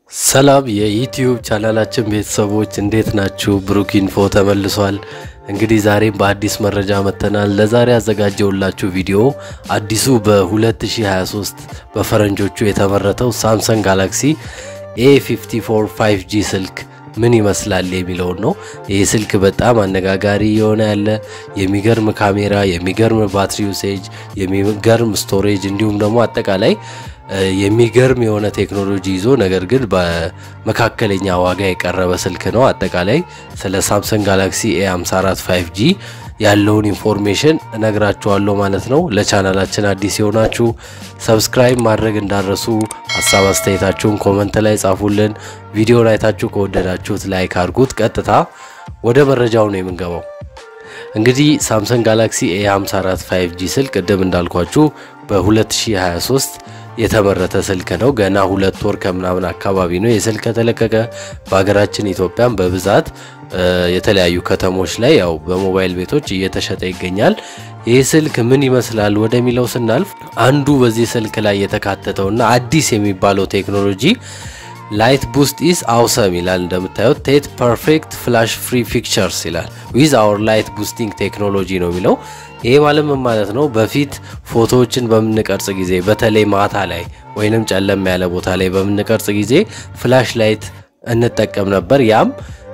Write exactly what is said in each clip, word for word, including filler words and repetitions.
ሰላም የዩቲዩብ ቻናላችን ቤተሰቦች እንዴት ናችሁ? ብሩክ ኢንፎ ተመልሷል። እንግዲህ ዛሬ በአዲስ መረጃ መተናል። ለዛሬ አዘጋጀውላችሁ ቪዲዮ አዲሱ በ2023 በፈረንጆቹ የተመረተው ሳምሰንግ ጋላክሲ ኤ ፊፍቲ ፎር ፋይቭ ጂ ስልክ ምን ይመስላል የሚለው ነው። ይሄ ስልክ በጣም አነጋጋሪ የሆነ ያለ የሚገርም ካሜራ፣ የሚገርም ባትሪ ዩሴጅ፣ የሚገርም ስቶሬጅ እንዲሁም ደግሞ አጠቃላይ የሚገርም የሆነ ቴክኖሎጂ ይዞ ነገር ግን በመካከለኛ ዋጋ የቀረበ ስልክ ነው። አጠቃላይ ስለ ሳምሰንግ ጋላክሲ ኤ ፊፍቲ ፎር ፋይቭ ጂ ያለውን ኢንፎርሜሽን እነግራችኋለሁ ማለት ነው። ለቻናላችን አዲስ የሆናችሁ ሰብስክራይብ ማድረግ እንዳረሱ፣ ሐሳብ አስተያየታችሁን ኮሜንት ላይ ጻፉልን። ቪዲዮውን አይታችሁ ከወደዳችሁት ላይክ አድርጉት። ቀጥታ ወደ መረጃው ነው የምንገባው። እንግዲህ ሳምሰንግ ጋላክሲ ኤ ፊፍቲ ፎር ፋይቭ ጂ ስልክ ቀደም እንዳልኳችሁ በ2023 የተመረተ ስልክ ነው። ገና ሁለት ወር ከምናምን አካባቢ ነው የስልክ ተለቀቀ። በአገራችን ኢትዮጵያም በብዛት የተለያዩ ከተሞች ላይ ያው በሞባይል ቤቶች እየተሸጠ ይገኛል። ይህ ስልክ ምን ይመስላል ወደሚለው ስናልፍ አንዱ በዚህ ስልክ ላይ የተካተተውና አዲስ የሚባለው ቴክኖሎጂ ላይት ቡስት ኢዝ አውሰም ይላል። እንደምታዩት ቴት ፐርፌክት ፍላሽ ፍሪ ፒክቸርስ ይላል ዊዝ አወር ላይት ቡስቲንግ ቴክኖሎጂ ነው የሚለው። ይሄ ማለት ምን ማለት ነው? በፊት ፎቶዎችን በምንቀርጽ ጊዜ በተለይ ማታ ላይ ወይንም ጨለም ያለ ቦታ ላይ በምንቀርጽ ጊዜ ፍላሽ ላይት እንጠቀም ነበር። ያም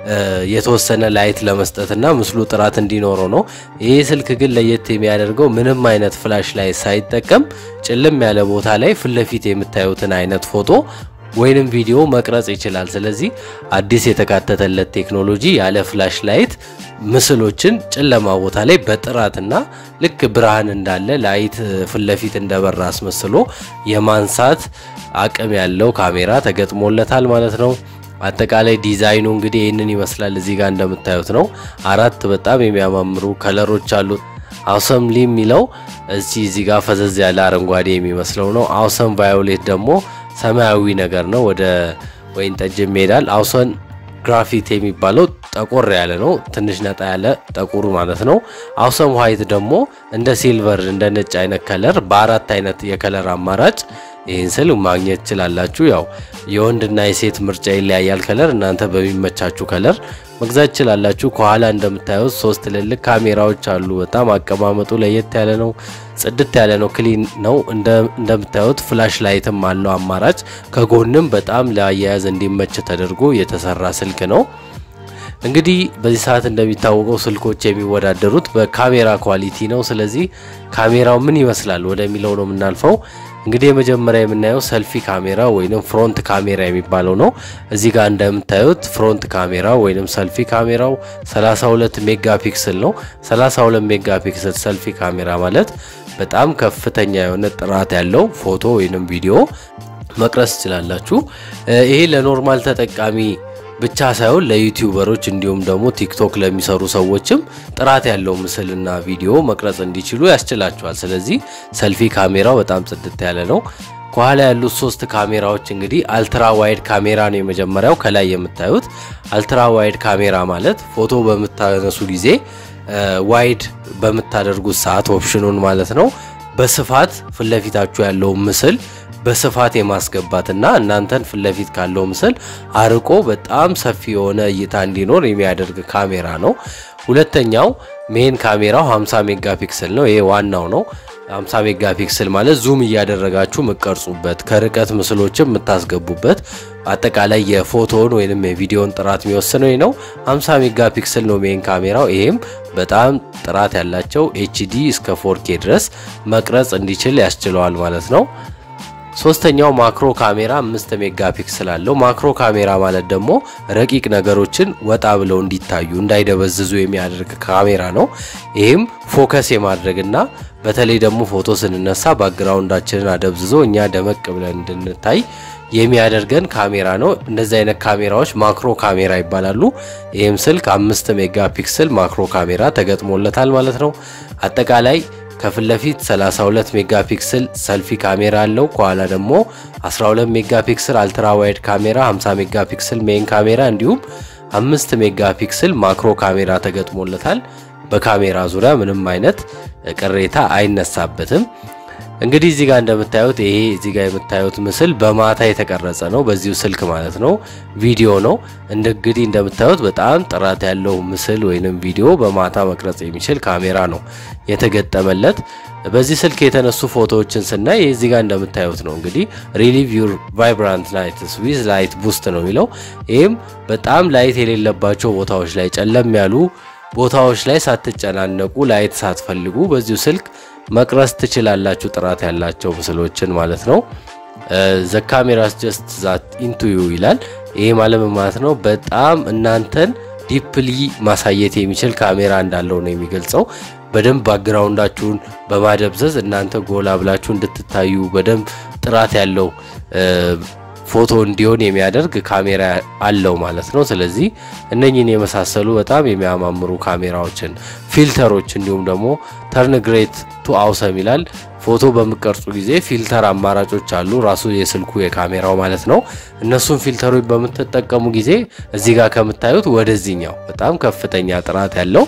የተወሰነ ላይት ለመስጠትና ምስሉ ጥራት እንዲኖረው ነው። ይሄ ስልክ ግን ለየት የሚያደርገው ምንም አይነት ፍላሽ ላይት ሳይጠቀም ጭልም ያለ ቦታ ላይ ፍለፊት የምታዩትን አይነት ፎቶ ወይንም ቪዲዮ መቅረጽ ይችላል። ስለዚህ አዲስ የተካተተለት ቴክኖሎጂ ያለ ፍላሽ ላይት ምስሎችን ጨለማ ቦታ ላይ በጥራትና ልክ ብርሃን እንዳለ ላይት ፍለፊት እንደበራ አስመስሎ የማንሳት አቅም ያለው ካሜራ ተገጥሞለታል ማለት ነው። አጠቃላይ ዲዛይኑ እንግዲህ ይሄንን ይመስላል። እዚህ ጋር እንደምታዩት ነው። አራት በጣም የሚያማምሩ ከለሮች አሉት። አውሰም ሊ የሚለው እዚህ እዚህ ጋር ፈዘዝ ያለ አረንጓዴ የሚመስለው ነው። አውሰም ቫዮሌት ደግሞ ሰማያዊ ነገር ነው፣ ወደ ወይን ጠጅ ይሄዳል። አውሰን ግራፊት የሚባለው ጠቆር ያለ ነው፣ ትንሽ ነጣ ያለ ጠቁሩ ማለት ነው። አውሰም ዋይት ደግሞ እንደ ሲልቨር እንደ ነጭ አይነት ከለር በአራት አይነት የከለር አማራጭ ይሄን ስል ማግኘት ይችላልላችሁ። ያው የወንድና የሴት ምርጫ ይለያያል ከለር፣ እናንተ በሚመቻችሁ ከለር መግዛት ይችላልላችሁ። ከኋላ እንደምታዩት ሶስት ትልልቅ ካሜራዎች አሉ። በጣም አቀማመጡ ለየት ያለ ነው፣ ጽድት ያለ ነው፣ ክሊን ነው። እንደምታዩት ፍላሽ ላይትም አለው አማራጭ። ከጎንም በጣም ለአያያዝ እንዲመች ተደርጎ የተሰራ ስልክ ነው። እንግዲህ በዚህ ሰዓት እንደሚታወቀው ስልኮች የሚወዳደሩት በካሜራ ኳሊቲ ነው። ስለዚህ ካሜራው ምን ይመስላል ወደሚለው ነው የምናልፈው። እንግዲህ የመጀመሪያ የምናየው ሰልፊ ካሜራ ወይንም ፍሮንት ካሜራ የሚባለው ነው። እዚህ ጋር እንደምታዩት ፍሮንት ካሜራ ወይንም ሰልፊ ካሜራው ሰላሳ ሁለት ሜጋ ፒክሰል ነው። ሰላሳ ሁለት ሜጋ ፒክሰል ሰልፊ ካሜራ ማለት በጣም ከፍተኛ የሆነ ጥራት ያለው ፎቶ ወይንም ቪዲዮ መቅረጽ ይችላልላችሁ። ይሄ ለኖርማል ተጠቃሚ ብቻ ሳይሆን ለዩቲዩበሮች እንዲሁም ደግሞ ቲክቶክ ለሚሰሩ ሰዎችም ጥራት ያለው ምስልና ቪዲዮ መቅረጽ እንዲችሉ ያስችላቸዋል። ስለዚህ ሰልፊ ካሜራው በጣም ጽድት ያለ ነው። ከኋላ ያሉት ሶስት ካሜራዎች እንግዲህ አልትራ ዋይድ ካሜራ ነው የመጀመሪያው። ከላይ የምታዩት አልትራ ዋይድ ካሜራ ማለት ፎቶ በመታነሱ ጊዜ ዋይድ በመታደርጉት ሰዓት ኦፕሽኑን ማለት ነው በስፋት ፍለፊታችሁ ያለው ምስል በስፋት የማስገባትና እናንተን ፍለፊት ካለው ምስል አርቆ በጣም ሰፊ የሆነ እይታ እንዲኖር የሚያደርግ ካሜራ ነው። ሁለተኛው ሜን ካሜራው ሃምሳ ሜጋ ፒክሰል ነው። ይሄ ዋናው ነው። ሃምሳ ሜጋ ፒክሰል ማለት ዙም እያደረጋችሁ መቀርጹበት ከርቀት ምስሎችን የምታስገቡበት አጠቃላይ የፎቶውን ወይንም የቪዲዮን ጥራት የሚወስነው ነው። ሃምሳ ሜጋ ፒክሰል ነው ሜን ካሜራው። ይሄም በጣም ጥራት ያላቸው ኤችዲ እስከ ፎር ኬ ድረስ መቅረጽ እንዲችል ያስችለዋል ማለት ነው። ሶስተኛው ማክሮ ካሜራ አምስት ሜጋ ፒክሰል አለው። ማክሮ ካሜራ ማለት ደግሞ ረቂቅ ነገሮችን ወጣ ብለው እንዲታዩ እንዳይደበዝዙ የሚያደርግ ካሜራ ነው። ይሄም ፎከስ የማድረግና በተለይ ደግሞ ፎቶ ስንነሳ ባክግራውንዳችንን አደብዝዞ እኛ ደመቅ ብለን እንድንታይ የሚያደርገን ካሜራ ነው። እንደዚህ አይነት ካሜራዎች ማክሮ ካሜራ ይባላሉ። ይሄም ስልክ አምስት ሜጋ ፒክሰል ማክሮ ካሜራ ተገጥሞለታል ማለት ነው። አጠቃላይ ከፊት ለፊት ሰላሳ ሁለት ሜጋ ፒክሰል ሰልፊ ካሜራ አለው። ከኋላ ደግሞ አስራ ሁለት ሜጋ ፒክሰል አልትራ ዋይድ ካሜራ፣ ሃምሳ ሜጋ ፒክሰል ሜን ካሜራ እንዲሁም አምስት ሜጋ ፒክሰል ማክሮ ካሜራ ተገጥሞለታል። በካሜራ ዙሪያ ምንም አይነት ቅሬታ አይነሳበትም። እንግዲህ እዚህ ጋር እንደምታዩት ይሄ እዚህ ጋር የምታዩት ምስል በማታ የተቀረጸ ነው በዚሁ ስልክ ማለት ነው ቪዲዮ ነው እንግዲህ እንደምታዩት በጣም ጥራት ያለው ምስል ወይንም ቪዲዮ በማታ መቅረጽ የሚችል ካሜራ ነው የተገጠመለት በዚህ ስልክ የተነሱ ፎቶዎችን ስናይ እዚህ ጋር እንደምታዩት ነው እንግዲህ ሪሊቭ ዩር ቫይብራንት ላይትስ ዊዝ ላይት ቡስት ነው የሚለው ይሄም በጣም ላይት የሌለባቸው ቦታዎች ላይ ጨለም ያሉ ቦታዎች ላይ ሳትጨናነቁ ላይት ሳትፈልጉ በዚሁ ስልክ መቅረጽ ትችላላችሁ ጥራት ያላቸው ምስሎችን ማለት ነው ዘ ካሜራስ ጀስት ዛት ኢንቱ ዩ ይላል ይሄ ማለት ነው በጣም እናንተን ዲፕሊ ማሳየት የሚችል ካሜራ እንዳለው ነው የሚገልጸው በደንብ ባክግራውንዳችሁን በማደብዘዝ እናንተ ጎላ ብላችሁ እንድትታዩ በደንብ ጥራት ያለው ፎቶ እንዲሆን የሚያደርግ ካሜራ አለው ማለት ነው ስለዚህ እነኚህን የመሳሰሉ በጣም የሚያማምሩ ካሜራዎችን ፊልተሮች እንዲሁም ደግሞ ተርን ግሬት ቱ አውሰም ይላል ፎቶ በመቀርጹ ጊዜ ፊልተር አማራጮች አሉ ራሱ የስልኩ የካሜራው ማለት ነው እነሱን ፊልተሮች በመተጠቀሙ ጊዜ እዚህ ጋር ከምታዩት ወደዚህኛው በጣም ከፍተኛ ጥራት ያለው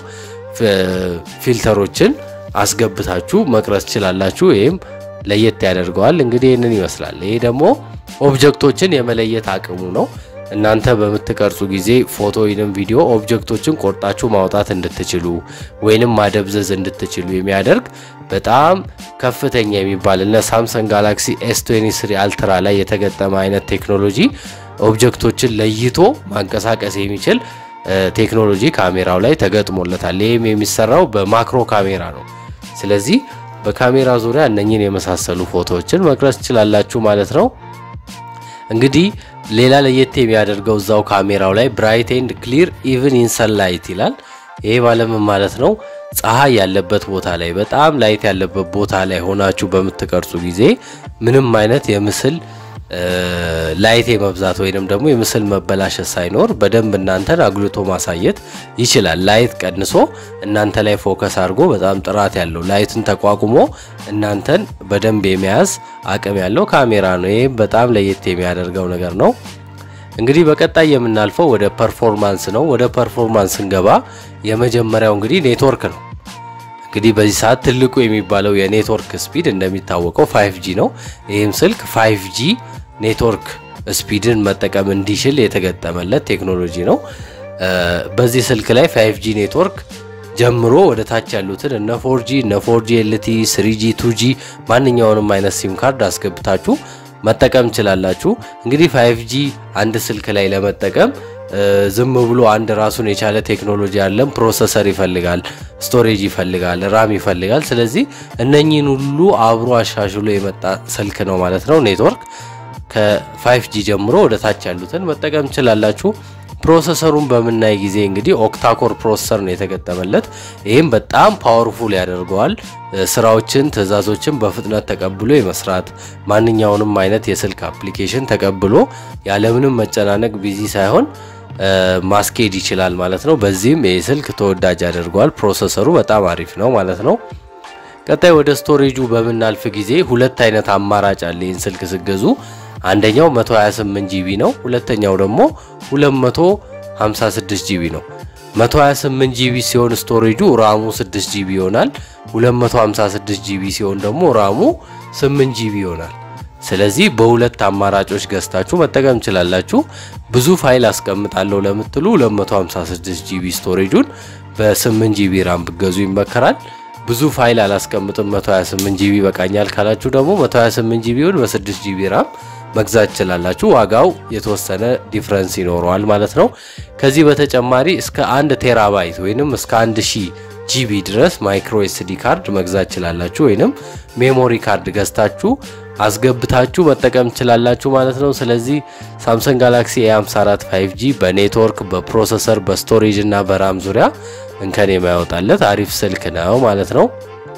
ፊልተሮችን አስገብታችሁ መቅረጽ ይችላልላችሁ ይሄም ለየት ያደርገዋል እንግዲህ እነን ይመስላል ይሄ ደግሞ ኦብጀክቶችን የመለየት አቅሙ ነው እናንተ በመተቀርጹ ጊዜ ፎቶ ወይንም ቪዲዮ ኦብጀክቶችን ቆርጣችሁ ማውጣት እንድትችሉ ወይንም ማደብዘዝ እንድትችሉ የሚያደርግ በጣም ከፍተኛ የሚባል እና ሳምሰንግ ጋላክሲ ኤስ ሃያ ሶስት አልትራ ላይ የተገጠመ አይነት ቴክኖሎጂ ኦብጀክቶችን ለይቶ ማንቀሳቀስ የሚችል ቴክኖሎጂ ካሜራው ላይ ተገጥሞለታል ይሄም የሚሰራው በማክሮ ካሜራ ነው ስለዚህ በካሜራ ዙሪያ እነኚህን የመሳሰሉ ፎቶዎችን መቅረጽ ይችላልላችሁ ማለት ነው እንግዲህ ሌላ ለየት የሚያደርገው ዛው ካሜራው ላይ ብራይት ኤንድ ክሊር ኢቭን ኢን ሰንላይት ይላል ይሄ ማለት ነው ፀሐይ ያለበት ቦታ ላይ በጣም ላይት ያለበት ቦታ ላይ ሆናችሁ በመተቀርጹ ጊዜ ምንም አይነት የምስል ላይት የመብዛት ወይንም ደግሞ የምስል መበላሸት ሳይኖር በደንብ እናንተን አግልቶ ማሳየት ይችላል ላይት ቀንሶ እናንተ ላይ ፎከስ አድርጎ በጣም ጥራት ያለው ላይትን ተቋቁሞ እናንተን በደንብ የሚያዝ አቅም ያለው ካሜራ ነው ይሄ በጣም ለየት የሚያደርገው ነገር ነው እንግዲህ በቀጣይ የምናልፈው ወደ ፐርፎርማንስ ነው ወደ ፐርፎርማንስ እንገባ የመጀመሪያው እንግዲህ ኔትወርክ ነው እንግዲህ በዚህ ሰዓት ትልቁ የሚባለው የኔትወርክ ስፒድ እንደሚታወቀው ፋይቭ ጂ ነው ይሄም ስልክ ፋይቭ ጂ ኔትወርክ ስፒድን መጠቀም እንዲችል የተገጠመለት ቴክኖሎጂ ነው በዚህ ስልክ ላይ ፋይቭ ጂ ኔትወርክ ጀምሮ ወደ ታች ያሉትን እነ ፎር ጂ እነ ፎር ጂ ኤል ቲ ስሪ ጂ ቱ ጂ ማንኛውንም አይነት ሲም ካርድ አስገብታችሁ መጠቀም ይችላልላችሁ እንግዲህ ፋይቭ ጂ አንድ ስልክ ላይ ለመጠቀም ዝም ብሎ አንድ ራሱን የቻለ ቴክኖሎጂ አለም ፕሮሰሰር ይፈልጋል ስቶሬጅ ይፈልጋል ራም ይፈልጋል ስለዚህ እነኚህን ሁሉ አብሮ አሻሽሎ የመጣ ስልክ ነው ማለት ነው ኔትወርክ ከ5 ጂ ጀምሮ ወደ ታች ያሉትን መጠቀም ይችላልላችሁ ፕሮሰሰሩን በመናይ ጊዜ እንግዲህ ኦክታ ኮር ፕሮሰሰር ነው የተገጠመለት ይሄም በጣም ፓወርፉል ያደርገዋል ስራዎችን ትዕዛዞችን በፍጥነት ተቀብሎ የመስራት ማንኛውንም አይነት የስልክ አፕሊኬሽን ተቀብሎ ያለምንም መጨናነቅ ቢዚ ሳይሆን ማስኬድ ይችላል ማለት ነው በዚህም የስልክ ተወዳጅ ያደርገዋል ፕሮሰሰሩ በጣም አሪፍ ነው ማለት ነው ቀጣይ ወደ ስቶሬጁ በመናልፍ ጊዜ ሁለት አይነት አማራጭ አለ ይህን ስልክ ሲገዙ አንደኛው መቶ ሃያ ስምንት ጂቢ ነው ሁለተኛው ደግሞ ሁለት መቶ ሃምሳ ስድስት ጂቢ ነው መቶ ሃያ ስምንት ጂቢ ሲሆን ስቶሬጁ ራሙ ስድስት ጂቢ ይሆናል ሁለት መቶ ሃምሳ ስድስት ጂቢ ሲሆን ደግሞ ራሙ ስምንት ጂቢ ይሆናል ስለዚህ በሁለት አማራጮች ገዝታችሁ መጠቀም ይችላልላችሁ ብዙ ፋይል አስቀምጣለሁ ለምትሉ ሁለት መቶ ሃምሳ ስድስት ጂቢ ስቶሬጁን በ8 ጂቢ ራም ብገዙ ይመከራል ብዙ ፋይል አላስቀምጥም መቶ ሃያ ስምንት ጂቢ በቃኛል ካላችሁ ደግሞ መቶ ሃያ ስምንት ጂቢውን በ6 ጂቢ ራም መግዛት ይችላልላችሁ ዋጋው የተወሰነ ዲፈረንስ ይኖረዋል ማለት ነው ከዚህ በተጨማሪ እስከ አንድ ቴራባይት ወይንም እስከ አንድ ሺህ ጂቢ ድረስ ማይክሮ ኤስዲ ካርድ መግዛት ይችላልላችሁ ወይንም ሜሞሪ ካርድ ገዝታችሁ አስገብታችሁ መጠቀም ይችላልላችሁ ማለት ነው ስለዚህ ሳምሰንግ ጋላክሲ ኤ ሃምሳ አራት ፋይቭ ጂ በኔትወርክ በፕሮሰሰር በስቶሬጅ እና በራም ዙሪያ እንከን የማይወጣለት አሪፍ ስልክ ነው ማለት ነው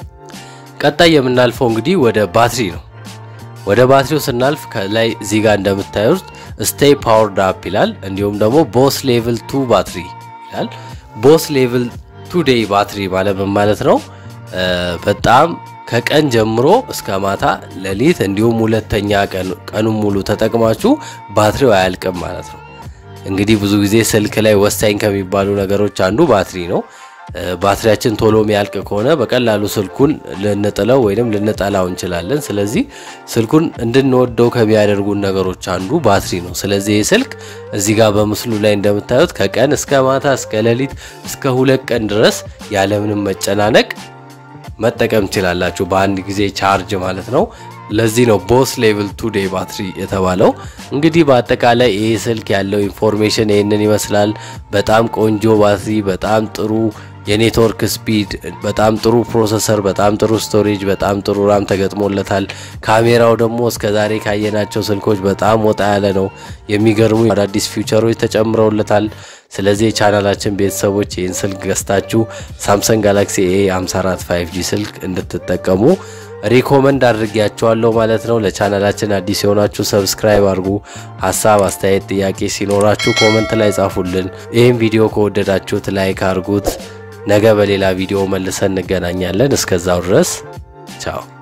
ቀጣይ የምናልፈው እንግዲህ ወደ ባትሪ ነው ወደ ባትሪው ስናልፍ ከላይ እዚህ ጋር እንደምታዩት ስቴይ ፓወርድ አፕ ይላል እንዲሁም ደግሞ ቦስ ሌቭል ቱ ባትሪ ይላል ቦስ ሌቭል ቱ ዴይ ባትሪ ማለት ማለት ነው በጣም ከቀን ጀምሮ እስከ ማታ ለሊት እንዲሁም ሁለተኛ ቀን ቀኑን ሙሉ ተጠቅማችሁ ባትሪው አያልቅም ማለት ነው እንግዲህ ብዙ ጊዜ ስልክ ላይ ወሳኝ ከሚባሉ ነገሮች አንዱ ባትሪ ነው ባትሪያችን ቶሎ የሚያልቅ ከሆነ በቀላሉ ስልኩን ልንጥለው ወይንም ልንጠላው እንችላለን ስለዚህ ስልኩን እንድንወደው ከሚያደርጉን ነገሮች አንዱ ባትሪ ነው ስለዚህ ይሄ ስልክ እዚህ ጋር በምስሉ ላይ እንደምታዩት ከቀን እስከ ማታ እስከ ሌሊት እስከ ሁለት ቀን ድረስ ያለምንም መጨናነቅ መጠቀም ትችላላችሁ በአንድ ጊዜ ቻርጅ ማለት ነው ለዚህ ነው ቦስ ሌቭል two ዴይ ባትሪ የተባለው እንግዲህ በአጠቃላይ ይሄ ስልክ ያለው ኢንፎርሜሽን ይሄንን ይመስላል በጣም ቆንጆ ባትሪ በጣም ጥሩ የኔትወርክ ስፒድ በጣም ጥሩ ፕሮሰሰር በጣም ጥሩ ስቶሬጅ በጣም ጥሩ ራም ተገጥሞለታል ካሜራው ደግሞ እስከዛሬ ካየናቸው ስልኮች በጣም ወጣ ያለ ነው የሚገርሙ አዳዲስ ፊቸሮች ተጨምረውለታል ስለዚህ ቻናላችን ቤተሰቦች ይህን ስልክ ገዝታችሁ Samsung Galaxy A fifty-four five G ስልክ እንድትጠቀሙ ሪኮመንድ አድርጌያችኋለሁ ማለት ነው ለቻናላችን አዲስ የሆናችሁ ሰብስክራይብ አድርጉ ሐሳብ አስተያየት ጥያቄ ሲኖራችሁ ኮሜንት ላይ ጻፉልን ይሄን ቪዲዮ ከወደዳችሁት ላይክ አድርጉት ነገ በሌላ ቪዲዮ መልሰን እንገናኛለን እስከዛው ድረስ ቻው